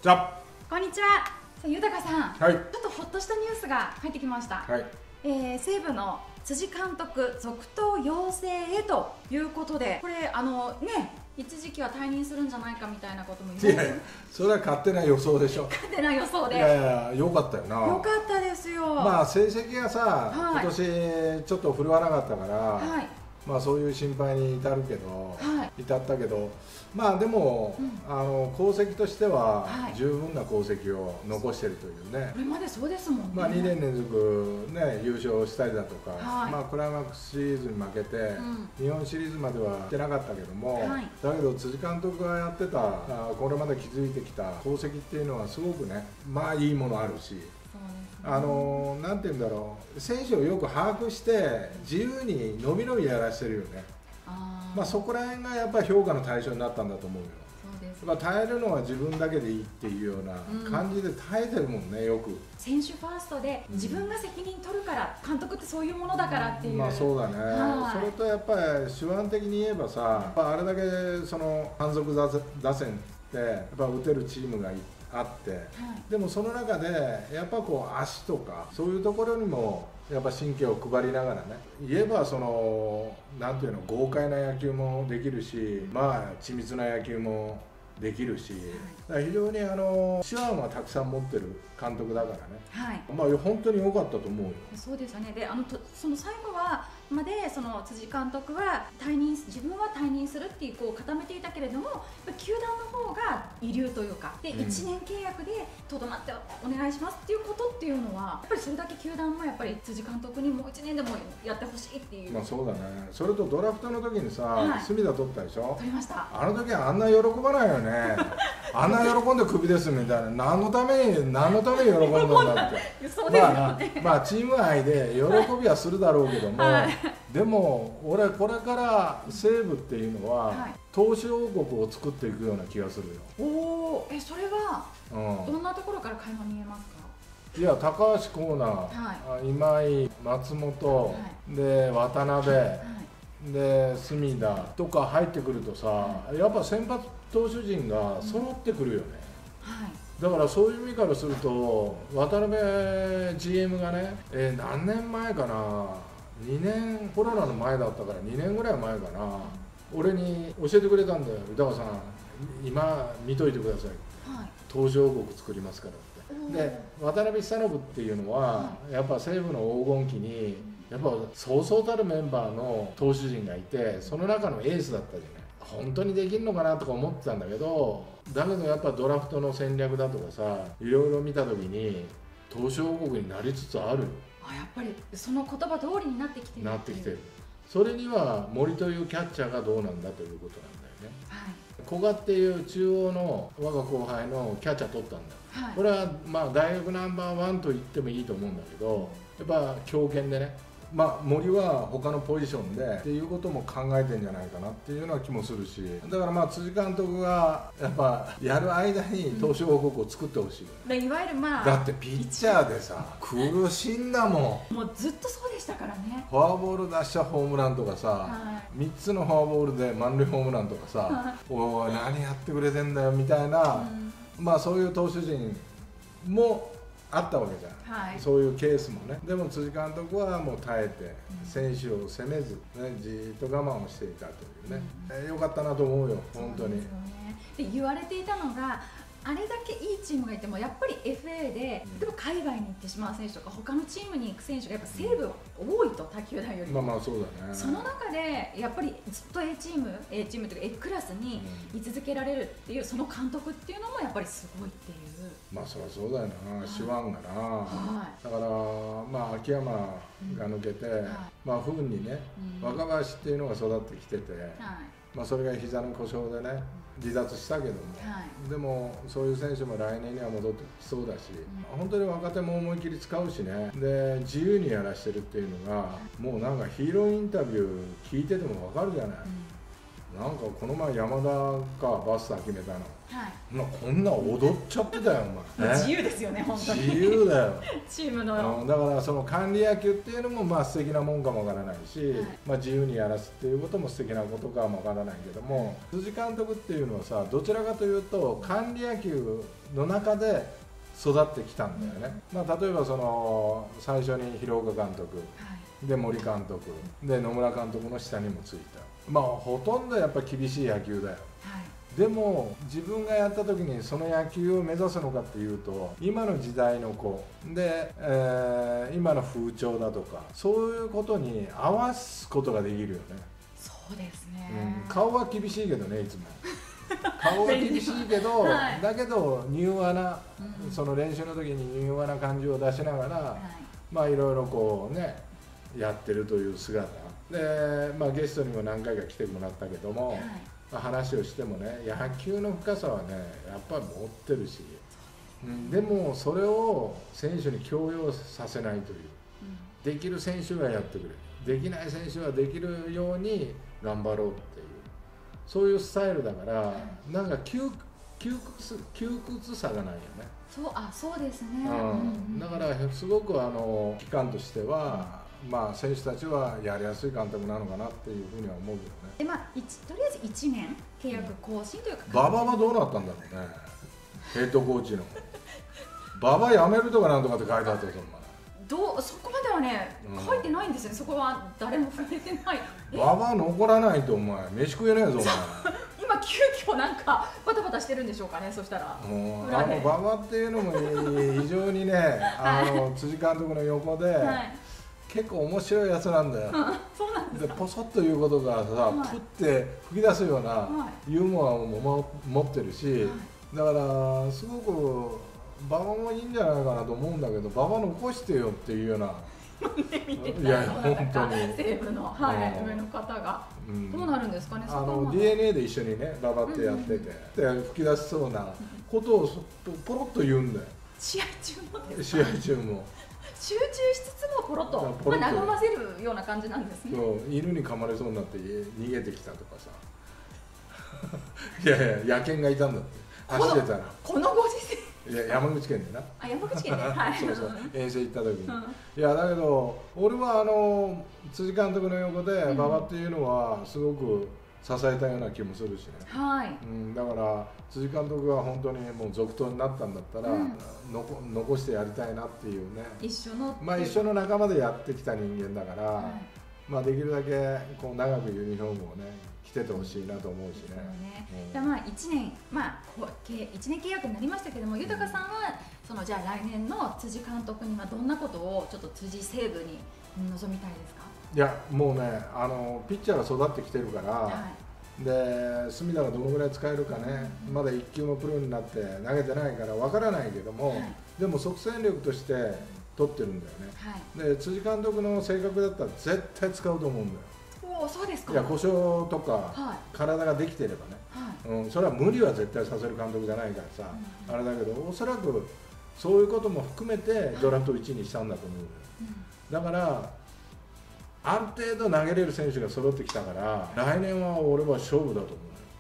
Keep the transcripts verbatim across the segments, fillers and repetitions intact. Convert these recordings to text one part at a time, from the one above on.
じゃこんにちは。さあ豊さん、 はい、 ちょっとほっとしたニュースが入ってきました。 はい、 えー、西武の辻監督続投要請へということで、これあのね、一時期は退任するんじゃないかみたいなことも言われて、 いやいや、それは勝手な予想でしょ。 勝手な予想で。 いやいや、よかったよな。 よかったですよ。 まあ成績がさ、 はい、 今年ちょっと振るわなかったから、 はい、 まあそういう心配に至るけど、 はい、 至ったけど、まあでも、うん、あの功績としては十分な功績を残しているというね。 これまでそうですもんね。 まあにねん連続ね優勝したりだとか、 はい、 まあクライマックスシリーズに負けて、うん、日本シリーズまでは行ってなかったけども、はい、だけど辻監督がやってたこれまで築いてきた功績っていうのはすごくね、まあいいものあるし。あのなんていうんだろう、選手をよく把握して自由にのびのびやらしてるよね。あ、まあそこら辺がやっぱり評価の対象になったんだと思うよ。そうです、やっぱ耐えるのは自分だけでいいっていうような感じで耐えてるもんね、よく。選手ファーストで自分が責任取るから、監督ってそういうものだからっていう。 まあそうだね。それとやっぱり手腕的に言えばさ、やっぱあれだけその反則打線ってやっぱ打てるチームがいて。あって、はい、でもその中でやっぱこう足とかそういうところにもやっぱ神経を配りながらね、言えばそのなんていうの、豪快な野球もできるし、まあ緻密な野球もできるし、はい、非常にあの手腕はたくさん持ってる監督だからね、はい、まあ本当に良かったと思うよ。 そうですよね。で、あのとその最後はまでその辻監督は退任自分は退任するっていうこう固めていたけれども、球団の方が遺留というかで、うん、いちねん契約でとどまってお願いしますっていうことっていうのは、やっぱりそれだけ球団もやっぱり辻監督にもういちねんでもやってほしいっていう。 まあそうだね。それとドラフトの時にさ、はい、隅田取ったでしょ。 取りました。あの時はあんな喜ばないよね。あんな喜んでクビですみたいな、何のために何のために喜んだんだって。 そうですよね。 まあ、まあチーム愛で喜びはするだろうけども、はい、でも俺これから西武っていうのは、はい、投手王国を作っていくような気がするよ。 おお、え、それは、うん、どんなところから垣間見えますか？ いや、高橋光成、はい、今井、松本、はい、で渡辺、はい、で隅田とか入ってくるとさ、はい、やっぱ先発投手陣が揃ってくるよね、はい、だからそういう意味からすると渡辺 ジーエム がね、えー、何年前かな、にねん、コロナの前だったからにねんぐらい前かな、俺に教えてくれたんだよ。豊さん、今見といてください、はい、投手王国作りますからって。で渡辺久信っていうのは、はい、やっぱ西武の黄金期にやっぱそうそうたるメンバーの投手陣がいて、その中のエースだったじゃない。本当にできるのかなとか思ってたんだけど、だけどやっぱドラフトの戦略だとかさ、いろいろ見た時に投手王国になりつつある。 あ、やっぱりその言葉通りになってきてる。 なってきてる。それには森というキャッチャーがどうなんだということなんだよね。はい、古賀っていう中央の我が後輩のキャッチャー取ったんだ。はい、これはまあ大学ナンバーワンと言ってもいいと思うんだけど、やっぱ強肩でね、まあ森は他のポジションでっていうことも考えてんじゃないかなっていうような気もするし、だからまあ辻監督がやっぱやる間に投手王国を作ってほしいよね、 うん、いわゆるまあだってピッチャーでさ苦しんだもん。 もうずっとそうでしたからね。 フォアボール出したホームランとかさ、はい、みっつのフォアボールで満塁ホームランとかさ、はい、おい何やってくれてんだよみたいな、うん、まあそういう投手陣もあったわけじゃん、はい、そういうケースもね。でも辻監督はもう耐えて、うん、選手を責めず、ね、じーっと我慢をしていたというね、うん、えー、よかったなと思うよ、本当に。 そうですよね。で言われていたのが、あれだけいいチームがいてもやっぱり エフエー で、例えば海外に行ってしまう選手とか他のチームに行く選手がやっぱ西武は多いと、他球団よりも。 まあまあそうだね。 その中でやっぱりずっと A チーム A チームというか A クラスに居続けられるっていうその監督っていうのもやっぱりすごいっていう。 まあそりゃそうだよな、手腕がな、はい、だからまあ秋山が抜けて、うん、はい、まあ不運にね、うん、若林っていうのが育ってきてて、はい、まあそれが膝の故障でね離脱したけども、はい、でもそういう選手も来年には戻ってきそうだし、うん、本当に若手も思い切り使うしね、で自由にやらしてるっていうのが、もうなんかヒーローインタビュー聞いてても分かるじゃない、 なんかこの前山田かバスター決めたの、 はい、 まあこんな踊っちゃってたよお前、 ね、自由ですよね本当に。 自由だよチームのだからその管理野球っていうのもまあ素敵なもんかもわからないし、はい、まあ自由にやらすっていうことも素敵なことかもわからないけども、辻監督っていうのはさ、どちらかというと管理野球の中で育ってきたんだよね、うん、まあ例えばその最初に廣岡監督、はい、で森監督で野村監督の下にもついた。まあほとんどやっぱ厳しい野球だよ、はい、でも自分がやった時にその野球を目指すのかっていうと、今の時代の子で、えー、今の風潮だとかそういうことに合わすことができるよね。 そうですね、 うん、顔は厳しいけどねいつも顔は厳しいけど、はい、だけど柔和な、うん、その練習の時に柔和な感じを出しながら、はい、まあいろいろこうねやってるという姿で、まあ、ゲストにも何回か来てもらったけども、はい、まあ、話をしてもね、野球の深さはねやっぱり持ってるし、うん、でもそれを選手に強要させないという、うん、できる選手がやってくれ、できない選手はできるように頑張ろうっていう、そういうスタイルだから、はい、なんか窮屈、窮屈さがないよね。 そう、あ、そうですね、 うん、だからすごくあの期間としては、うん、まあ選手たちはやりやすい監督なのかなっていうふうには思うけどね。 で、まあ、とりあえずいちねん契約更新というか、 馬場はどうなったんだろうねヘッドコーチの馬場辞めるとかなんとかって書いてあったぞ。 どう、そこまではね、うん、書いてないんですよね。そこは誰も触れてない。 馬場残らないとお前飯食えねえぞお前今急遽なんかバタバタしてるんでしょうかね。そしたらあの馬場っていうのも非常にねあの辻監督の横で、はい、結構面白いやつなんだよ、うん、 そうなんですか。 でポソッということがさ、はい、プって吹き出すようなユーモアも持ってるし、はい、だからすごく馬場もいいんじゃないかなと思うんだけど、馬場残してよっていうような。いやいや本当に西武の、はい、上の方が、うん、どうなるんですかね。 あの ディーエヌエー で一緒にね馬場ってやってて、うんうん、で吹き出しそうなことをポロッと言うんだよ。 試合中もですか。試合中も集中しつつもポロッと、ポロッとまあ、和ませるような感じなんですね。 そう、犬に噛まれそうになって逃げてきたとかさいやいや野犬がいたんだって走ってたら、 このご時世いや山口県でなあ、山口県で、はい、 そうそう遠征行った時に、うん、いやだけど俺はあの辻監督の横で馬場っていうのはすごく支えたような気もするしね、 はい、 うん、だから辻監督が本当にもう続投になったんだったら、うん、のこ残してやりたいなっていうね、 一緒のまあ一緒の仲間でやってきた人間だから、はい、まあできるだけこう長くユニフォームをね着ててほしいなと思うしね。 ね、うん、じゃあまあいちねん、まあいちねん契約になりましたけども、豊さんはそのじゃあ来年の辻監督にはどんなことをちょっと辻西武に望みたいですか。 いやもうね、あのピッチャーが育ってきてるから、はい、で隅田がどのぐらい使えるかね、うん、まだいっ級のプロになって投げてないからわからないけども、はい、でも即戦力として取ってるんだよね、はい、で辻監督の性格だったら絶対使うと思うんだよ。 お、そうですか。 いや故障とか、はい、体ができてればね、はい、うん、それは無理は絶対させる監督じゃないからさ、うん、あれだけどおそらくそういうことも含めてドラフトいちいにしたんだと思う、うん、だからある程度投げれる選手が揃ってきたから、来年は俺は勝負だと思う。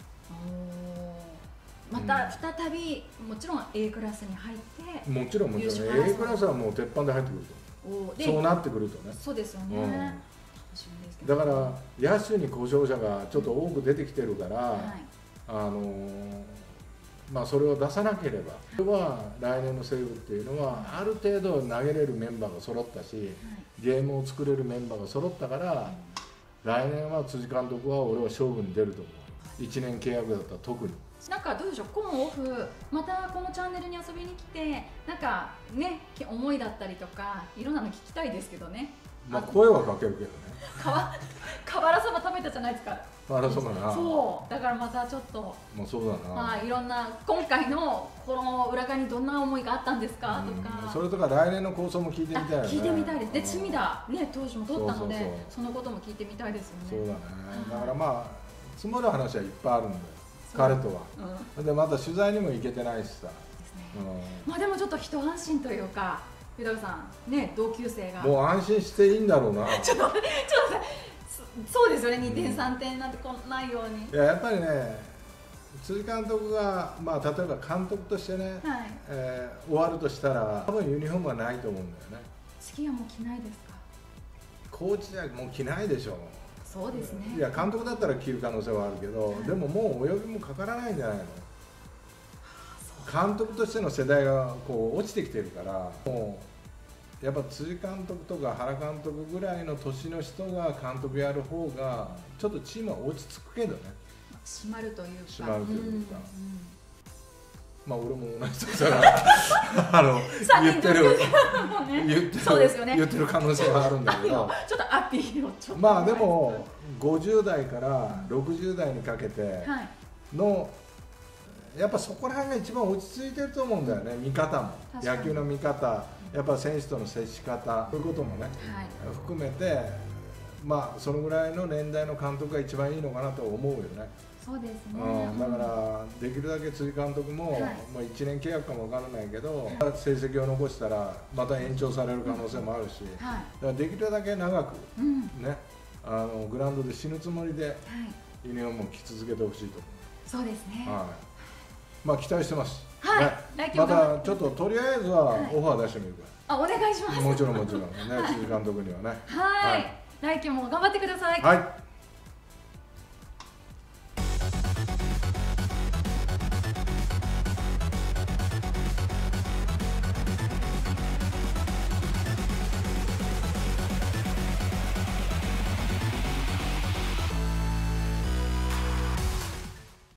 また再び、うん、もちろん A クラスに入ってもちろんもちろん A クラスはもう鉄板で入ってくると、そうなってくるとね。 そうですよね、 うん、だから野手に故障者がちょっと多く出てきてるから、はい、あのー、まあそれを出さなければ、それは来年の西武っていうのはある程度投げれるメンバーが揃ったし、はい、ゲームを作れるメンバーが揃ったから、うん、来年は辻監督は俺は勝負に出ると思う。いちねん契約だったら特に。 なんかどうでしょう、今オフまたこのチャンネルに遊びに来て、なんかね思いだったりとかいろんなの聞きたいですけどね。 まあ声はかけるけどね。 かわ瓦そば食べたじゃないですか。 瓦そばな。 そうだからまたちょっと。 まあそうだな。 はい、いろんな今回のこの裏側にどんな思いがあったんですかとか。 それとか来年の構想も聞いてみたいよね。 聞いてみたいです。で隅田ね投手も取ったので、そのことも聞いてみたいですよね。 そうだね。だからまあ積もる話はいっぱいあるんだよ。彼とは、うん、でまた取材にも行けてないしさ、ね、 うん、まあでもちょっと一安心というか、豊さんね同級生がもう安心していいんだろうなちょっとちょっとそうですですよね、にてんさんてんなんてこんないように。 いややっぱりね、辻監督が、まあ、例えば監督としてね、はいえー、終わるとしたら多分ユニフォームはないと思うんだよね。 次はもう着ないですか？ コーチじゃもう着ないでしょ。 そうですね。 いや監督だったら着る可能性はあるけど、はい、でももう泳ぎもかからないんじゃないの。監督としての世代がこう落ちてきてるから、もうやっぱ辻監督とか原監督ぐらいの年の人が監督やる方がちょっとチームは落ち着くけどね。 締まるというか。 締まるというか。うんうん、まあ俺も同じだからあの言ってる言ってるそうですよね。言ってる可能性はあるんだけど、 ちょっとアピールをちょっとまあでもごじゅう代からろくじゅう代にかけてのやっぱそこら辺が一番落ち着いてると思うんだよね。見方も野球の見方、やっぱ選手との接し方、そういうこともね、はい、含めてまあそのぐらいの年代の監督が一番いいのかなと思うよね。 そうですね、 うん、だからできるだけ辻監督も、はい、まあいちねん契約かもわからないけど、成績を残したらまた延長される可能性もあるし、はい、だからできるだけ長く、うん、ね、あのグラウンドで死ぬつもりで、はい、ユニフォームを着続けてほしいと思う。 そうですね、 はい、まあ期待してます、 はいね、またちょっととりあえずはオファー出してみるから、 はい、あお願いします。 もちろんもちろんね辻監督にはねはい、はい、来季も頑張ってください。 はい。